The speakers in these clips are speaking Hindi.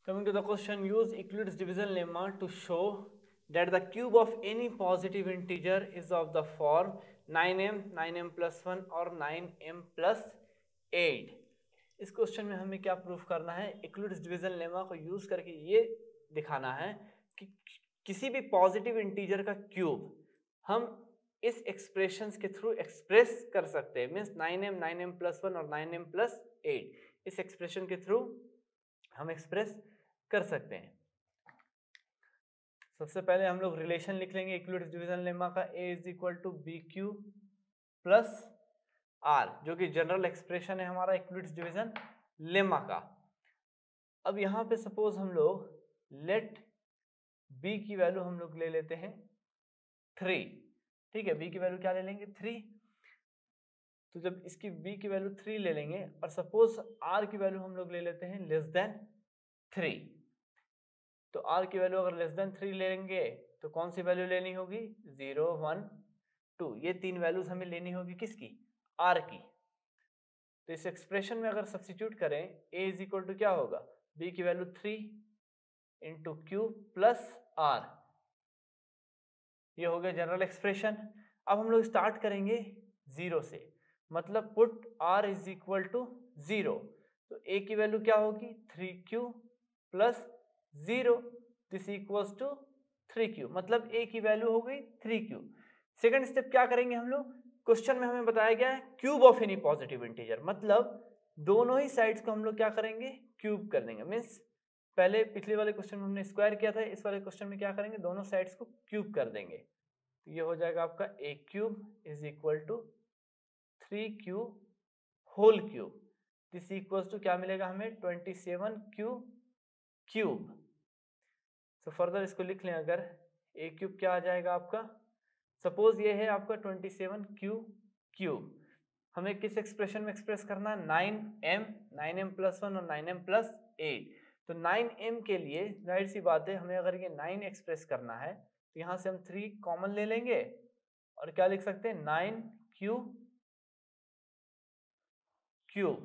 Coming to the question, use Euclid's division lemma to show that the cube of any positive integer is of the form 9m, 9m plus 1 और 9m plus 8। इस क्वेश्चन में हमें क्या प्रूफ करना है? Euclid's division lemma को यूज करके ये दिखाना है कि किसी भी पॉजिटिव इंटीजर का क्यूब हम इस एक्सप्रेशंस के थ्रू एक्सप्रेस कर सकते हैं। मीन्स 9m, 9m plus 1 और 9m plus 8 इस एक्सप्रेशन के थ्रू हम एक्सप्रेस कर सकते हैं। सबसे पहले हम लोग रिलेशन लिख लेंगे यूक्लिड्स डिवीजन लेमा का, a is equal to B Q plus r, जो कि जनरल एक्सप्रेशन है हमारा यूक्लिड्स डिवीजन लेमा का। अब यहाँ पे सपोज हम लोग लेट b की वैल्यू हम लोग ले लेते हैं 3। ठीक है, b की वैल्यू क्या ले लेंगे? 3। तो जब इसकी b की वैल्यू 3 ले लेंगे और सपोज r की वैल्यू हम लोग ले लेते हैं लेस देन 3, तो r की वैल्यू अगर लेस देन 3 लेंगे तो कौन सी वैल्यू लेनी होगी? 0, 1, 2, ये तीन वैल्यूज हमें लेनी होगी किसकी? r की। तो इस एक्सप्रेशन में अगर सब्स्टिट्यूट करें a इज इक्वल टू क्या होगा? b की value 3 into q plus r, ये हो गया जनरल एक्सप्रेशन। अब हम लोग स्टार्ट करेंगे 0 से, मतलब put r is equal to 0, तो a की वैल्यू क्या होगी? 3q plus 0, this equals to 3q, मतलब a की वैल्यू हो गई 3q। सेकंड स्टेप क्या करेंगे हम लोग? क्वेश्चन में हमें बताया गया है cube of any positive integer, मतलब दोनों ही साइड्स को हम लोग क्या करेंगे? क्यूब कर देंगे। मीन्स पहले पिछले वाले क्वेश्चन में हमने स्क्वायर किया था, इस वाले क्वेश्चन में क्या करेंगे? दोनों साइड्स को क्यूब कर देंगे। तो ये हो जाएगा आपका a cube is equal to 3q whole cube, this equals to क्या मिलेगा हमें? 27q cube. तो फर्दर इसको लिख लें, अगर a क्यूब क्या आ जाएगा आपका? सपोज ये है आपका 27q क्यूब, हमें किस एक्सप्रेशन में एक्सप्रेस करना है? 9m, 9m प्लस 1 और 9m प्लस 8। तो 9m के लिए जाहिर सी बात है हमें अगर ये 9 एक्सप्रेस करना है तो यहाँ से हम 3 कॉमन ले लेंगे और क्या लिख सकते हैं? 9q cube.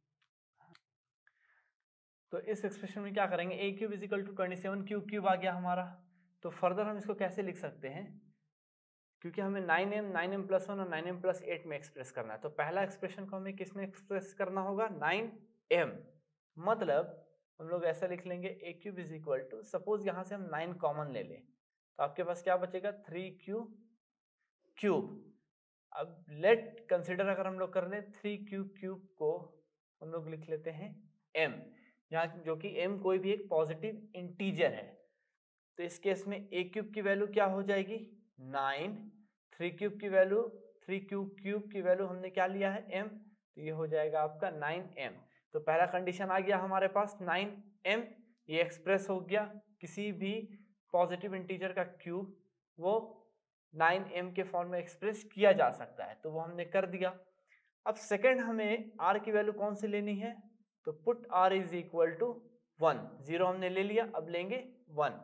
तो इस एक्सप्रेशन में क्या करेंगे? a cube is equal to 27q cube आ गया हमारा। तो फर्दर हम इसको कैसे लिख सकते हैं? क्योंकि हमें 9m, 9m प्लस 1 और 9m प्लस 8 में एक्सप्रेस करना है, तो पहला एक्सप्रेशन को हमें किस में एक्सप्रेस करना होगा? 9m। मतलब हम लोग ऐसा लिख लेंगे a cube is equal to, suppose यहाँ से हम 9 कॉमन ले लें तो आपके पास क्या बचेगा? 3q cube. अब लेट कंसिडर अगर हम लोग कर ले 3q क्यूब को हम लोग लिख लेते हैं m, यहाँ जो कि m कोई भी एक पॉजिटिव इंटीजर है। तो इस केस में a क्यूब की वैल्यू क्या हो जाएगी? 9, 3 क्यूब की वैल्यू, 3q क्यूब की वैल्यू हमने क्या लिया है? m, तो ये हो जाएगा आपका 9m। तो पहला कंडीशन आ गया हमारे पास 9m, ये एक्सप्रेस हो गया किसी भी पॉजिटिव इंटीजर का क्यूब वो 9m के फॉर्म में एक्सप्रेस किया जा सकता है, तो वो हमने कर दिया। अब सेकंड हमें r की वैल्यू कौन सी लेनी है? तो put r is equal to 1, 0 हमने ले लिया, अब लेंगे 1।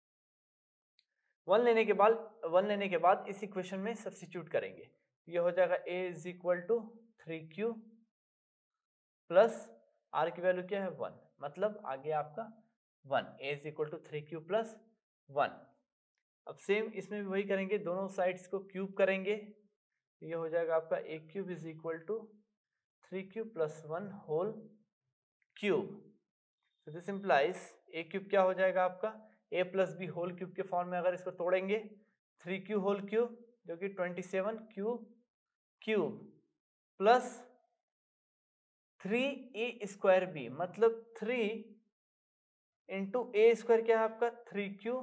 1 लेने के बाद इस इक्वेशन में सब्स्टिट्यूट करेंगे, ये हो जाएगा a is equal to 3q plus r की वैल्यू क्या है? 1, मतलब आ गया आपका 1, a is equal to 3q plus 1। अब सेम इसमें भी वही करेंगे, दोनों साइड्स को क्यूब करेंगे, ये हो जाएगा आपका a cube is equal to 3q plus 1 whole cube. तो दिस इंप्लाइज a क्यूब क्या हो जाएगा आपका? a plus B whole cube के फॉर्म में अगर इसको तोड़ेंगे 3q होल क्यूब जो कि 27q cube plus 3a square B, मतलब 3 इंटू ए स्क्वायर क्या है आपका? 3q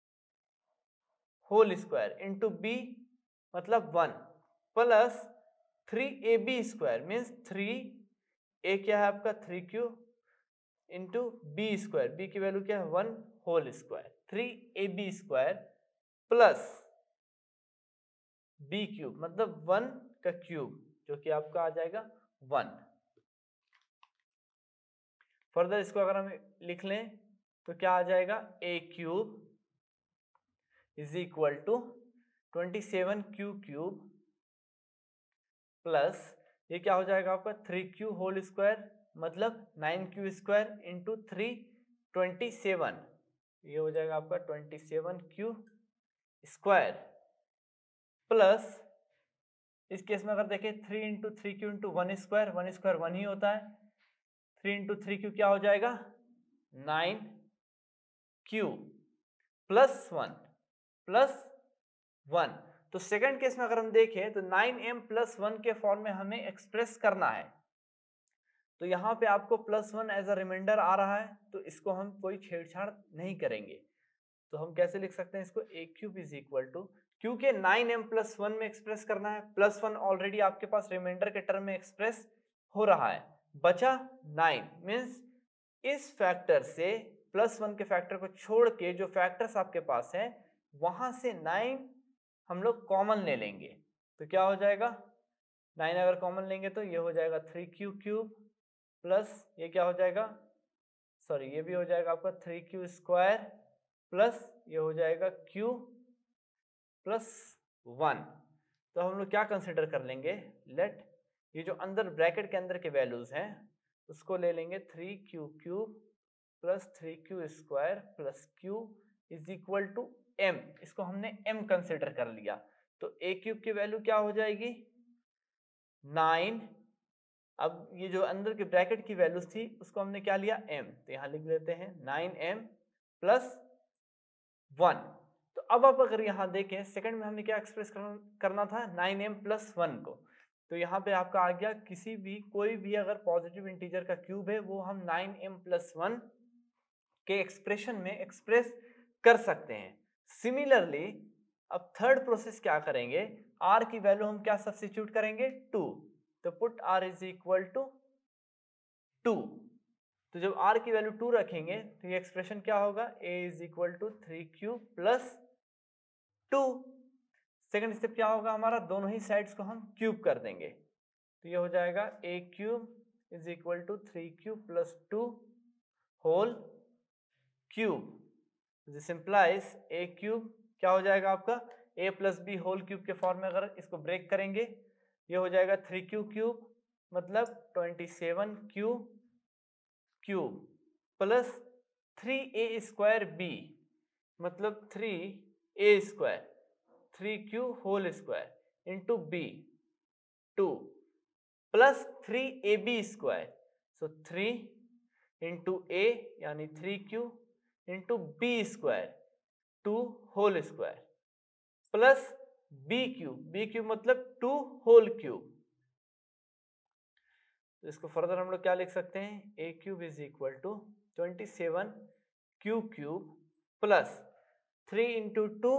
whole square into B मतलब 1 plus 3ab square, means 3a क्या है आपका? 3q into B square, B की वैल्यू क्या है? 1 whole square, 3ab square plus B cube मतलब 1 का क्यूब जो कि आपका आ जाएगा 1। फर्दर इसको अगर हम लिख लें तो क्या आ जाएगा? a cube is equal to 27q cube plus ये क्या हो जाएगा आपका? 3q होल स्क्वायर मतलब 9q स्क्वायर इंटू 3 27, ये हो जाएगा आपका 27 क्यू प्लस इस केस में अगर देखें 3 इंटू 3 क्यू इंटू 1 स्क्वायर 1 ही होता है। 3 इंटू 3 क्यू क्या हो जाएगा 9 क्यू प्लस 1। तो सेकंड केस में अगर हम देखें तो 9m+1 के फॉर्म में हमें एक्सप्रेस करना है। तो यहाँ पे आपको +1 एज अ रिमाइंडर आ रहा है, तो इसको हम कोई छेड़छाड़ नहीं करेंगे। तो हम कैसे लिख सकते हैं इसको, a³ इज इक्वल टू, क्योंकि 9m+1 में एक्सप्रेस करना है, +1 ऑलरेडी आपके पास रिमाइंडर के टर्म में एक्सप्रेस हो रहा है, बचा 9 मीन्स इस फैक्टर से +1 के फैक्टर को छोड़ के जो फैक्टर्स आपके पास हैं वहां से 9 हम लोग कॉमन ले लेंगे। तो क्या हो जाएगा 9 अगर कॉमन लेंगे तो ये हो जाएगा 3q³ प्लस ये क्या हो जाएगा, सॉरी ये भी हो जाएगा आपका 3q² प्लस ये हो जाएगा q प्लस 1। तो हम लोग क्या कंसिडर कर लेंगे, लेट ये जो अंदर ब्रैकेट के अंदर के वैल्यूज हैं उसको ले लेंगे 3q³ plus 3q² plus q is equal to m। इसको हमने m कंसिडर कर लिया, तो a³ की वैल्यू क्या हो जाएगी 9। अब ये जो अंदर के ब्रैकेट की वैल्यूज थी उसको हमने क्या लिया m, तो यहां लिख लेते हैं 9m प्लस 1। तो अब आप अगर यहाँ देखें सेकंड में हमें क्या एक्सप्रेस करना था 9m+1 को, तो यहाँ पे आपका आ गया किसी भी कोई भी अगर पॉजिटिव इंटीजर का क्यूब है वो हम 9m+1 के एक्सप्रेशन में एक्सप्रेस कर सकते हैं। सिमिलरली अब थर्ड प्रोसेस क्या करेंगे, r की वैल्यू हम क्या सब्स्टिट्यूट करेंगे 2, तो put r is equal to 2। तो जब r की वैल्यू 2 रखेंगे तो ये एक्सप्रेशन क्या होगा, a is equal to 3q plus 2। Second step क्या होगा हमारा, दोनों ही साइड्स को हम क्यूब कर देंगे, तो ये हो जाएगा a³ is equal to 3q plus 2 whole cube. This implies a³ क्या हो जाएगा आपका a plus B whole cube के फॉर्म में, अगर इसको ब्रेक करेंगे ये हो जाएगा 3q³ मतलब 27q³ प्लस 3a² मतलब 3a² 3q whole square into b 2 plus 3ab², so 3 into a यानी 3q into b² 2 whole square plus b³ मतलब 2 होल क्यूब। तो इसको फर्दर हम लोग क्या लिख सकते हैं, a³ is equal to 27q³ plus 3 into 2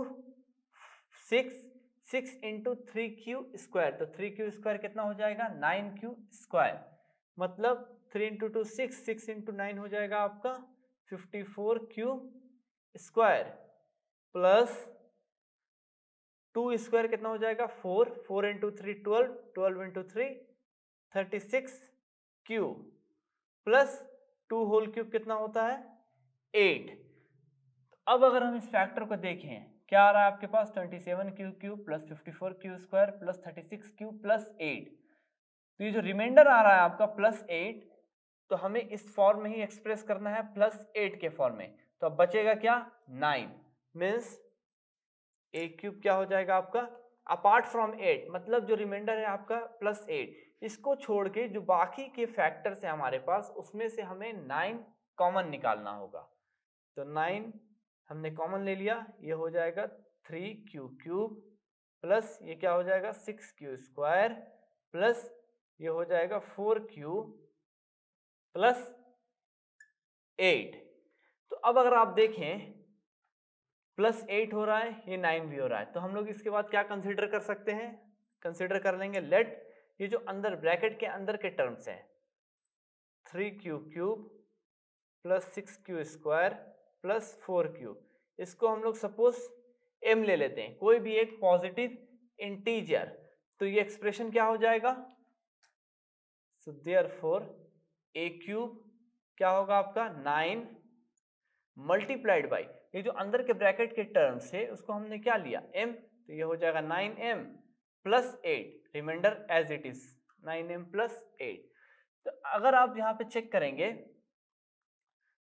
6 into 3q², तो 3q² कितना हो जाएगा 9q² मतलब 3 इंटू 2 6 इंटू 9 हो जाएगा आपका 54q² प्लस 2 कितना हो जाएगा 4 into 3 12 into 3 36q plus 2 whole cube कितना होता है 8। अब अगर हम इस फैक्टर को देखें क्या आ रहा है आपके पास 27q³ plus 54q² plus 36q plus 8। तो ये जो रिमाइंडर आ रहा है आपका +8, तो हमें इस फॉर्म में ही एक्सप्रेस करना है +8 के फॉर्म में। तो अब बचेगा क्या 9 मीन्स a³ क्या हो जाएगा आपका अपार्ट फ्रॉम 8, मतलब जो रिमाइंडर है आपका +8, इसको छोड़ के जो बाकी के फैक्टर्स है हमारे पास उसमें से हमें 9 कॉमन निकालना होगा। तो 9 हमने कॉमन ले लिया, ये हो जाएगा 3q³ प्लस ये क्या हो जाएगा 6q² प्लस ये हो जाएगा 4q प्लस 8। तो अब अगर आप देखें +8 हो रहा है, ये 9 भी हो रहा है, तो हम लोग इसके बाद क्या कंसीडर कर सकते हैं, कंसीडर कर लेंगे लेट ये जो अंदर ब्रैकेट के अंदर के टर्म्स हैं 3q³ plus 6q² plus 4q, इसको हम लोग सपोज m ले लेते हैं, कोई भी एक पॉजिटिव इंटीजर, तो ये एक्सप्रेशन क्या हो जाएगा, सो देयरफॉर a³ क्या होगा आपका 9 मल्टीप्लाइड बाई ये जो अंदर के ब्रैकेट के टर्म्स है उसको हमने क्या लिया m, तो ये हो जाएगा 9m plus 8, remainder as it is 9m plus 8। तो अगर आप यहाँ पे चेक करेंगे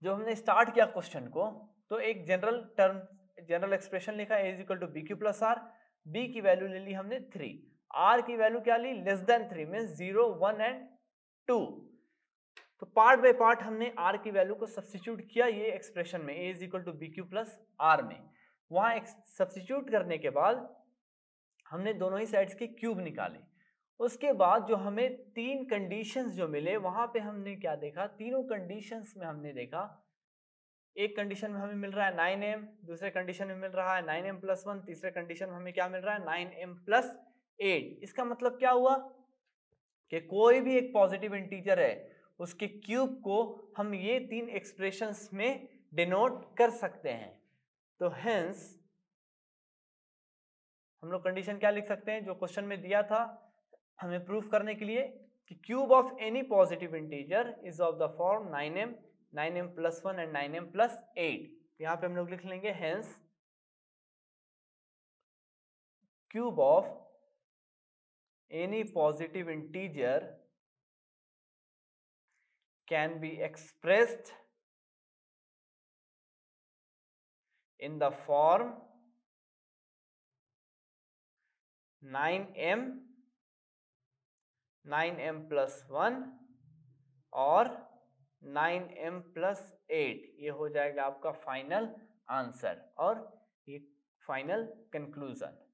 जो हमने स्टार्ट किया क्वेश्चन को, तो एक जनरल एक्सप्रेशन लिखा a is equal to B Q plus R, B की वैल्यू ले ली हमने 3, आर की वैल्यू क्या ली, लेस देन 3 मीन्स 0, 1 एंड 2। तो पार्ट बाय पार्ट हमने आर की वैल्यू को सब्स्टिट्यूट किया ये एक्सप्रेशन में, a is equal to B Q plus R में। वहां सब्स्टिट्यूट करने के बाद हमने दोनों ही साइड्स के क्यूब निकाले। उसके बाद जो हमें तीन कंडीशंस जो मिले, वहां पे हमने क्या देखा, तीनों कंडीशंस में हमने देखा, एक कंडीशन में हमें मिल रहा है 9m, दूसरे कंडीशन में मिल रहा है 9m प्लस 1, तीसरे कंडीशन में हमें क्या मिल रहा है 9m प्लस 8। इसका मतलब क्या हुआ कि कोई भी एक पॉजिटिव इंटीजर है उसके क्यूब को हम ये तीन एक्सप्रेशंस में डिनोट कर सकते हैं। तो हेंस हम लोग कंडीशन क्या लिख सकते हैं जो क्वेश्चन में दिया था हमें प्रूफ करने के लिए, कि cube of any positive integer is of the form 9m, 9m plus 1 and 9m plus 8। यहां पे हम लोग लिख लेंगे hence cube of any positive integer can be expressed in the form 9m, 9m plus 1 और 9m plus 8। ये हो जाएगा आपका फाइनल आंसर और ये फाइनल कंक्लूजन।